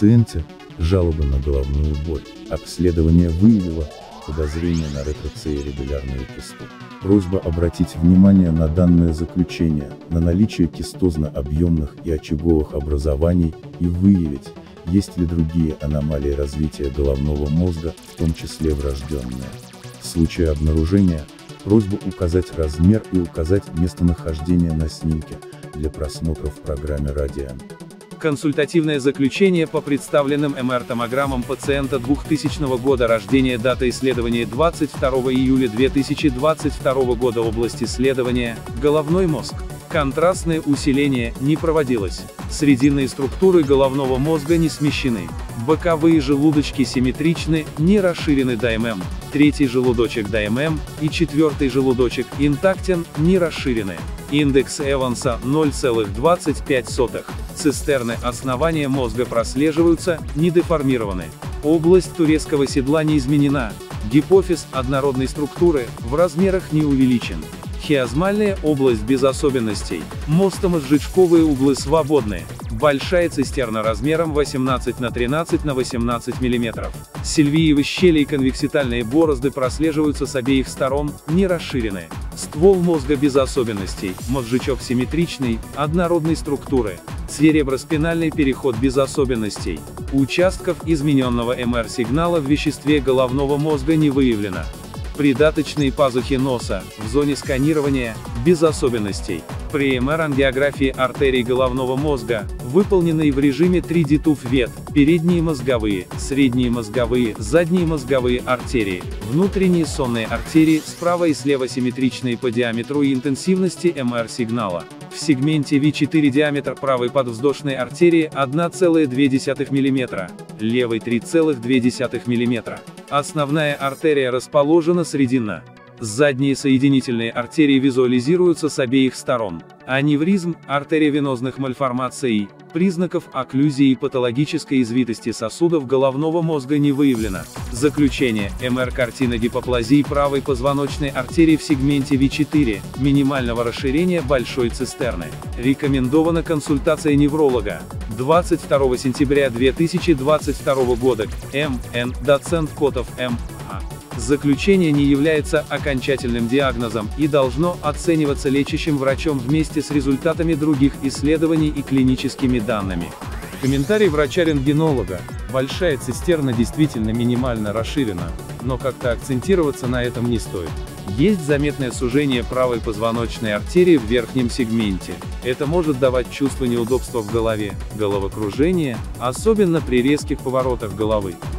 пациенте жалобы на головную боль. Обследование выявило подозрение на ретроцееребелярную кисту. Просьба обратить внимание на данное заключение, на наличие кистозно-объемных и очаговых образований и выявить, есть ли другие аномалии развития головного мозга, в том числе врожденные. В случае обнаружения, просьба указать размер и указать местонахождение на снимке, для просмотра в программе «Радиан». Консультативное заключение по представленным МР-томограммам пациента 2000 года рождения, дата исследования 22 июля 2022 года, область исследования – головной мозг. Контрастное усиление не проводилось. Срединные структуры головного мозга не смещены. Боковые желудочки симметричны, не расширены до ММ. Третий желудочек до ММ и четвертый желудочек интактен, не расширены. Индекс Эванса 0,25. Цистерны основания мозга прослеживаются, не деформированы. Область турецкого седла не изменена. Гипофиз однородной структуры, в размерах не увеличен. Хиазмальная область без особенностей. Мостомозжечковые углы свободны. Большая цистерна размером 18 на 13 на 18 мм. Сильвиевы щели и конвекситальные борозды прослеживаются с обеих сторон, не расширены. Ствол мозга без особенностей, мозжечок симметричный, однородной структуры. Цереброспинальный переход без особенностей. Участков измененного МР-сигнала в веществе головного мозга не выявлено. Придаточные пазухи носа, в зоне сканирования, без особенностей. При МР-ангиографии артерий головного мозга, выполненной в режиме 3D TUF-ВЕТ, передние мозговые, средние мозговые, задние мозговые артерии, внутренние сонные артерии, справа и слева симметричные по диаметру и интенсивности МР-сигнала. В сегменте V4 диаметр правой подвздошной артерии 1,2 мм, левой 3,2 мм. Основная артерия расположена срединно. Задние соединительные артерии визуализируются с обеих сторон. Аневризм, артериовенозных мальформаций, признаков окклюзии и патологической извитости сосудов головного мозга не выявлено. Заключение. МР-картина гипоплазии правой позвоночной артерии в сегменте V4, минимального расширения большой цистерны. Рекомендована консультация невролога. 22 сентября 2022 года. М.Н. Доцент Котов М. Заключение не является окончательным диагнозом и должно оцениваться лечащим врачом вместе с результатами других исследований и клиническими данными. Комментарий врача-рентгенолога. Большая цистерна действительно минимально расширена, но как-то акцентироваться на этом не стоит. Есть заметное сужение правой позвоночной артерии в верхнем сегменте. Это может давать чувство неудобства в голове, головокружение, особенно при резких поворотах головы.